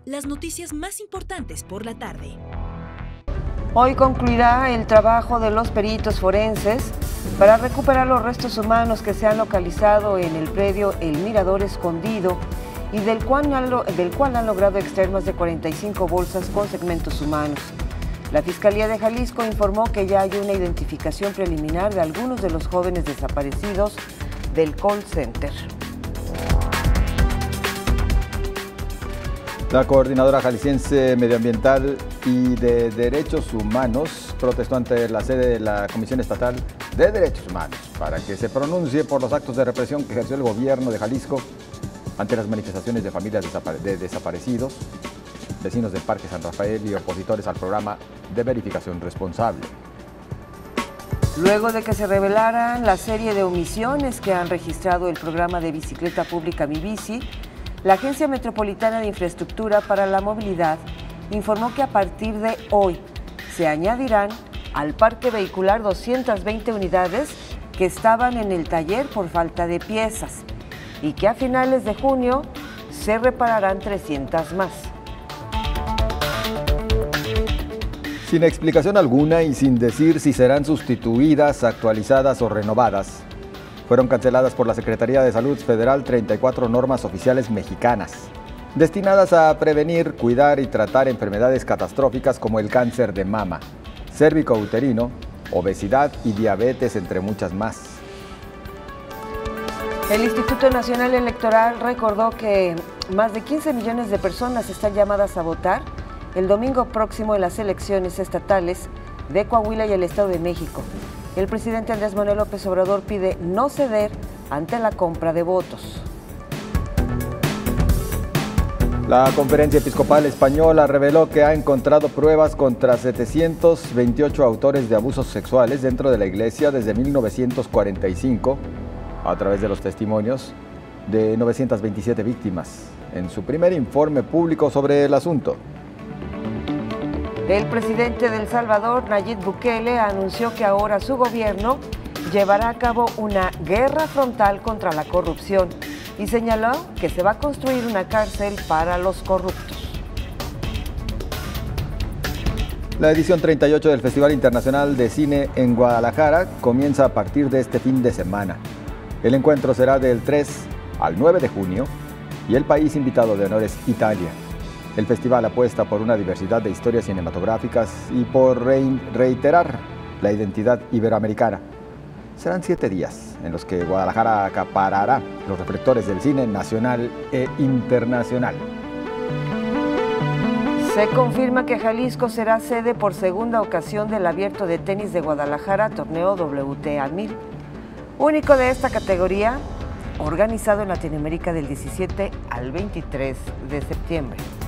las noticias más importantes por la tarde. Hoy concluirá el trabajo de los peritos forenses para recuperar los restos humanos que se han localizado en el predio El Mirador Escondido y del cual han logrado extraer más de 45 bolsas con segmentos humanos. La Fiscalía de Jalisco informó que ya hay una identificación preliminar de algunos de los jóvenes desaparecidos del call center. La coordinadora jalisciense medioambiental y de derechos humanos protestó ante la sede de la Comisión Estatal de Derechos Humanos para que se pronuncie por los actos de represión que ejerció el gobierno de Jalisco ante las manifestaciones de familias de desaparecidos, vecinos del Parque San Rafael y opositores al programa de verificación responsable. Luego de que se revelaran la serie de omisiones que han registrado el programa de bicicleta pública Mi Bici, la Agencia Metropolitana de Infraestructura para la Movilidad informó que a partir de hoy se añadirán al parque vehicular 220 unidades que estaban en el taller por falta de piezas y que a finales de junio se repararán 300 más. Sin explicación alguna y sin decir si serán sustituidas, actualizadas o renovadas, fueron canceladas por la Secretaría de Salud Federal 34 normas oficiales mexicanas, destinadas a prevenir, cuidar y tratar enfermedades catastróficas como el cáncer de mama, cérvico-uterino, obesidad y diabetes, entre muchas más. El Instituto Nacional Electoral recordó que más de 15 millones de personas están llamadas a votar el domingo próximo en las elecciones estatales de Coahuila y el Estado de México. El presidente Andrés Manuel López Obrador pide no ceder ante la compra de votos. La Conferencia Episcopal Española reveló que ha encontrado pruebas contra 728 autores de abusos sexuales dentro de la Iglesia desde 1945, a través de los testimonios de 927 víctimas, en su primer informe público sobre el asunto. El presidente de El Salvador, Nayib Bukele, anunció que ahora su gobierno llevará a cabo una guerra frontal contra la corrupción y señaló que se va a construir una cárcel para los corruptos. La edición 38 del Festival Internacional de Cine en Guadalajara comienza a partir de este fin de semana. El encuentro será del 3 al 9 de junio y el país invitado de honor es Italia. El festival apuesta por una diversidad de historias cinematográficas y por reiterar la identidad iberoamericana. Serán 7 días en los que Guadalajara acaparará los reflectores del cine nacional e internacional. Se confirma que Jalisco será sede por segunda ocasión del Abierto de Tenis de Guadalajara, torneo WTA 1000, único de esta categoría, organizado en Latinoamérica del 17 al 23 de septiembre.